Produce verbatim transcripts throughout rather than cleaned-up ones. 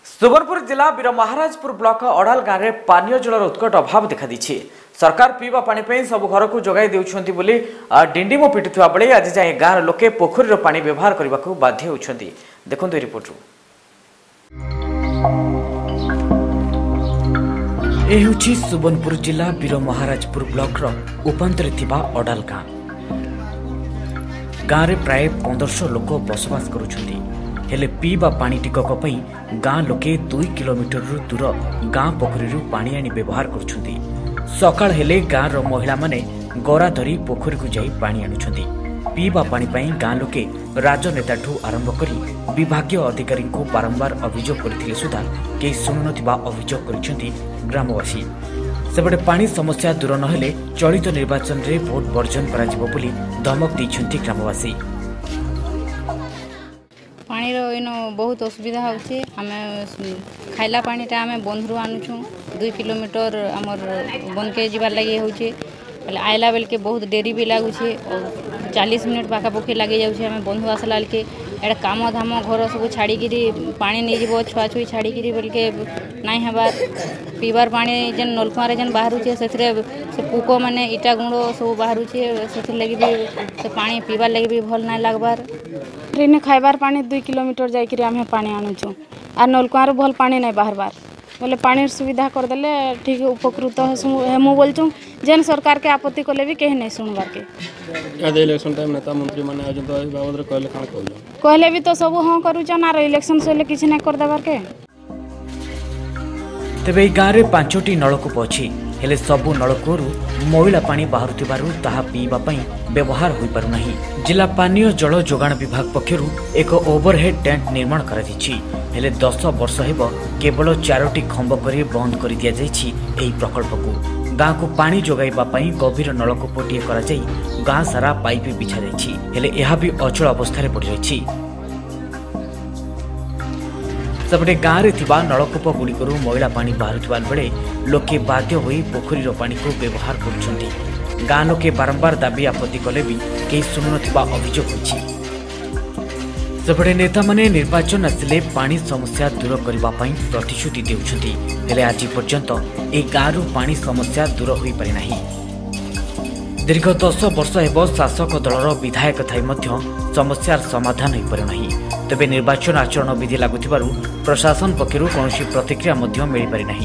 सुवर्णपुर जिला वीर महाराजपुर ब्लॉक अड़ाल गाँव में पानीय जलर उत्कट अभाव देखा दी। सरकार पीवा पानी पे सब घर को जगाई देउछंती बोली डिंडिम पिटुवा बेले आज जाए गाँव लोके पोखरी पानी व्यवहार करने को बाध्य होउछंती। देखंतु रिपोर्ट ए होछि सुवर्णपुर जिला वीर महाराजपुर ब्लॉक रो उपांतरे थिबा अड़ाल गाँव। गाँव में प्राय पंद्रह लोक बसवास करुछंती। हेले पीवा पानी टिकक पई गाँ लोके दुई किलोमीटर दूर गाँ पोखरी पानी आनी व्यवहार करुछंती। सकाळ हेले गाँ रो महिला माने गरा धरी पोखरी को जाई पानी आनुछंती। पीवा पानी पई गाँ लोके राजनेताठू आरंभ करी विभागीय अधिकारी को बारंबार अभियोग करथिले सुधा केही सुनुनथिबा अभियोग करिसेंती ग्रामवासी। सेपटे पानी समस्या दूर नहेले चलित निर्वाचन रे भोट वर्जन करा जिवो बोली धमक दैछंती ग्रामवासी। पानी रो इनो बहुत असुविधा होचे। आमे खाइला पानीटा आमे बंधरू आनुछु दुई किलोमीटर आमर बन के जीवार लगे होचे। पहले आइला बेल के बहुत देरी भी लागुचे और चालीस मिनट पाखापाखि लगे जाऊे। आम बंधु आसला बेल के एटा काम धाम घर सब छाड़ी पानी नहीं जीव छुआ छुई छाड़ी बेल के नाई हबार पीबार पानी जेन नलकुआ रे जेन बाहरुचे से पुक माने इटा गुंड सब बाहरुचे से लगी भी से पानी पीबार लगे भी भल ना लगबार। ट्रेन खाइबार पानी दुई किलोमीटर जाकि आम पानी आणुचु आर नलकुआ रे भल पानी नहीं बाहरबार बोले पानी सुविधा करदेले ठीक उपकृत हेमु बोलचु। जेन सरकार के आपत्ति कले भी कहीं नहीं सुनबार के। आदे इलेक्शन टाइम नेता मंत्री माने आज तो बाबद रे कहले कान कहलो कहले भी तो सब हां करूचन आर इलेक्शन से किछ नहीं कर देबार के। तेबे गाँव में पांचटी नलकूप अच्छी हेले सबु नलकूपरू मैला पानी बाहरुथिबारु ताहा पीवा पई व्यवहार होई पारु नाही। जिला पानीय जल जोगाण विभाग पक्षरु एक ओवरहेड टैंक निर्माण करा दिछि। हेले दस वर्ष हेब केवल चारोटी खंब करी बंद कर दिया जाइछि। एही प्रकल्प को गाँ को पानी जोगाइबा पई गभीर नलकूपटिए करा जाई गाँ सारा पाइप बिछा जाइछि। हेले एहा भी अचल अवस्था रे पड़ जाइछि। सेपटे गाँव में थिबा नलकूप गुड़िकरू मैला पानी बाहरुथिबा बेले लोके बाध्य होई पोखरी पानी को व्यवहार करुछंती। गाँ लोके बारंबार दाबी आपत्ति कले भी केही सुनुनथिबा अभियोग होइछि। सेपटे नेता माने निर्वाचन आसिले पानी समस्या दूर करबा पई प्रतिश्रुति देउछंती। हेले आज पर्यंत ए गाँव पानी समस्या दूर होई पारि नाही। दीर्घ दस वर्ष हेब शासक दलर विधायक थाई मध्य समस्यार समाधान होई पारि नाही। तेबे निर्वाचन आचरण विधि लागुथिबारु प्रशासन पक्षरु कोनोसी प्रतिक्रिया मध्य मिली पारि नाही।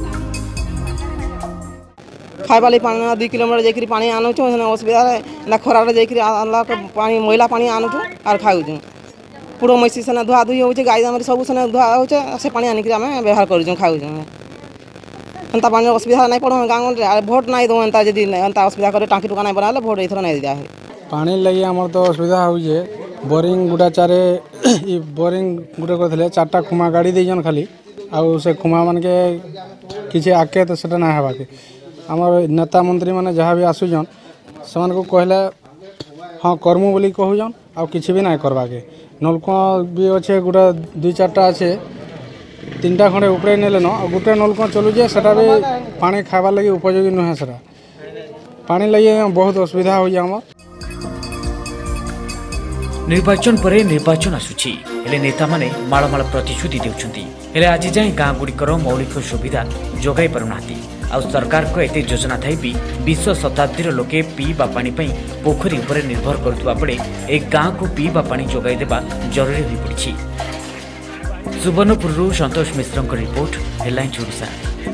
खाइबाली पानी दुई किलोमीटर जाकि पानी आनुछु असुविधा ना खरा रे जाकि आनला पानी मैला पानी आनुछु आर खाउछु पुरो मैसी सने धुआ धुई होउचे गाई हमर सब सने धुआ होउचे से पानी आनि कि आमे व्यवहार करूछु खाउछु। अंता पानी असुविधा नहीं पड़ो गाँव रे भोट नहीं दो अंता जदी अंता असुविधा करे टांकी टुका नहीं बनाले भोट एथर नहीं दिया है। पानी लगी हमर तो असुविधा होउचे बोरिंग गुडा चारे ई बोरिंग गुडा करथले चारटा खुमा गाड़ी देजन खाली आ से खुमा मन के किछि आके तो सेटा ना हेबा के हमर नेता मंत्री माने जहाँ भी आसुजन समान को कहले हाँ करमु बोली कहूजन आ किछि भी ना करबा के। नलकुआ भी अच्छे गोटा दुई चार्टा अच्छे तीन टा खंडे उपरे नेले न गोटे नलकुआ चलू जे सेटा भी पानी खाइबार लगी उपयोगी नुहे। सेटा पानी लगी बहुत असुविधा हो जाए। निर्वाचन परे निर्वाचन आसुछि हेले नेता माने माळमाळ प्रतिश्रुति देउछंती। हेले आज जाय गाँ गुड़िकर मौलिक सुविधा जोगाई पारुनाहांती। आ सरकार को एते योजना थाई भी विश्व शताब्दी लोके पीवा पानी पई पोखरी उपरे निर्भर करथुवा बेले ए गाँ को पीवा पानी जोगाई देबा जरूरी होई पड़िछि। सुवर्णपुरରୁ संतोष मिश्रଙ୍କ रिपोर्ट हेडलाइन्स ओडिशा।